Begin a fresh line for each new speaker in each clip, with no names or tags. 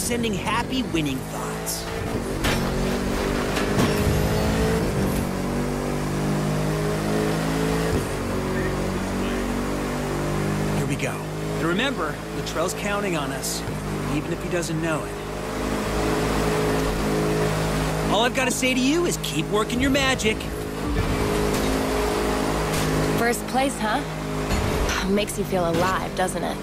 sending happy winning thoughts. Here we go. And remember, Luttrell's counting on us, even if he doesn't know it. All I've got to say to you is keep working your magic.
First place, huh? Makes you feel alive, doesn't it?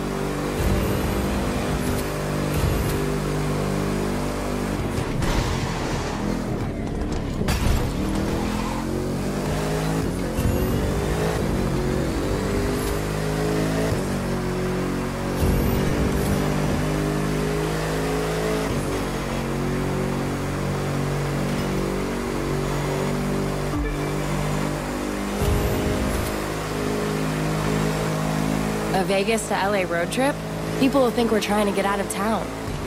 A Vegas to LA road trip? People will think we're trying to get out of town.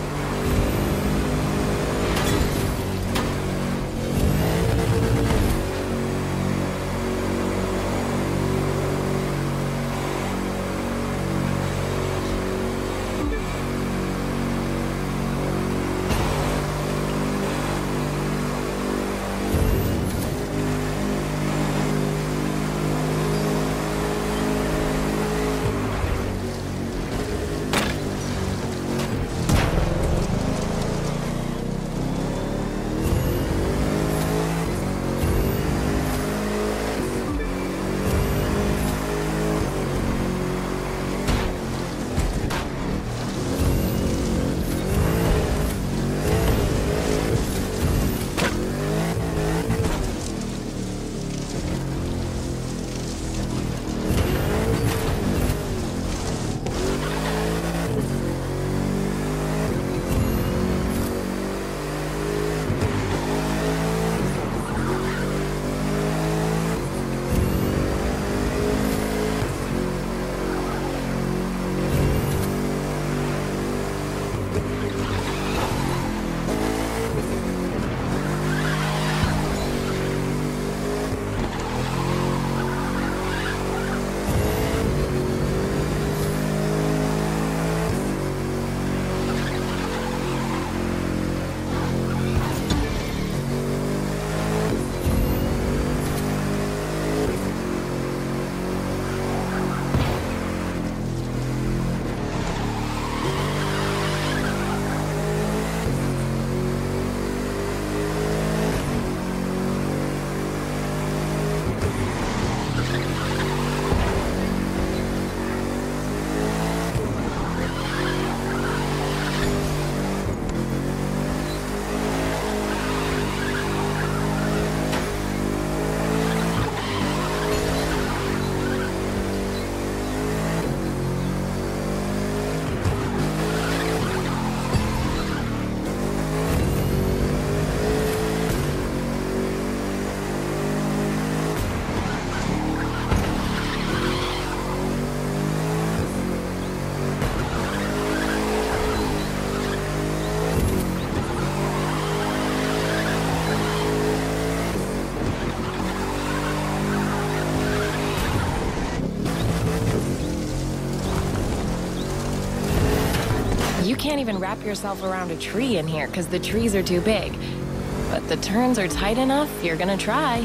You can't even wrap yourself around a tree in here because the trees are too big. But the turns are tight enough, you're gonna try.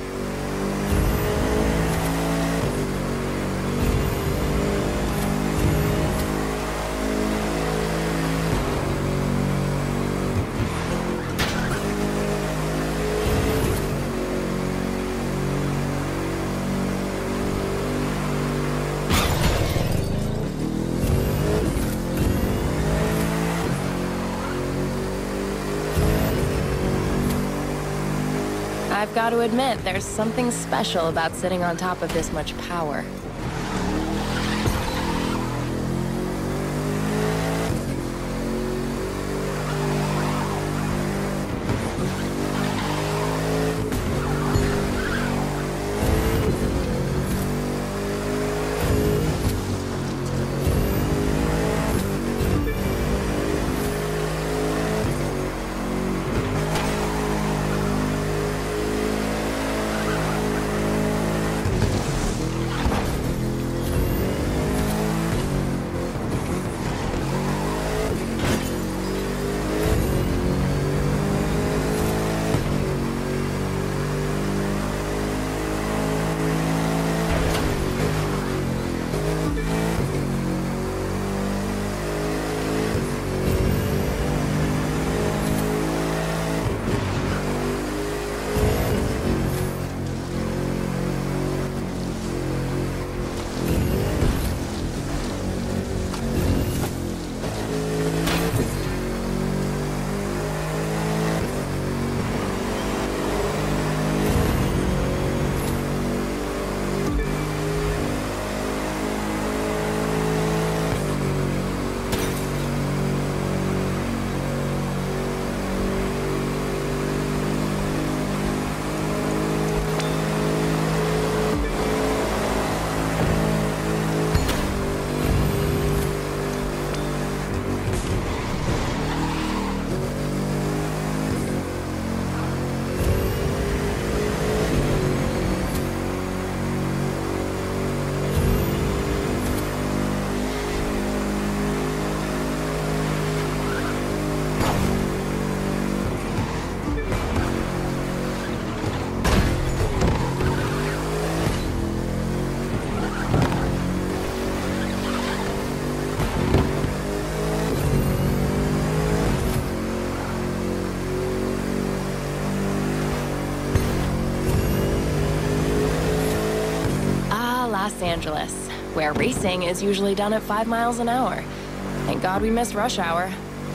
I've got to admit, there's something special about sitting on top of this much power. Angeles, where racing is usually done at 5 miles an hour. Thank God we missed rush hour.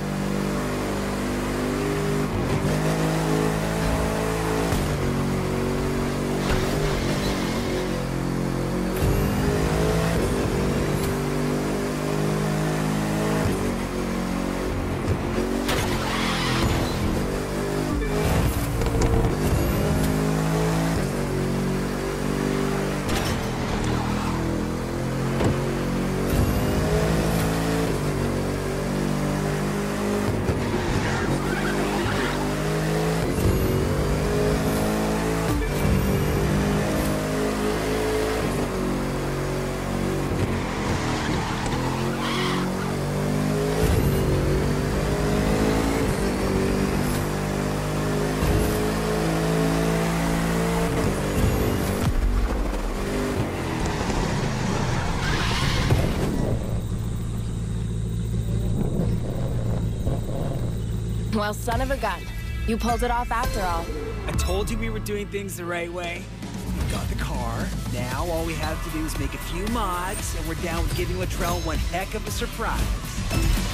Well, son of a gun. You pulled it off after all.
I told you we were doing things the right way. We got the car. Now all we have to do is make a few mods, and we're down with giving Luttrell one heck of a surprise.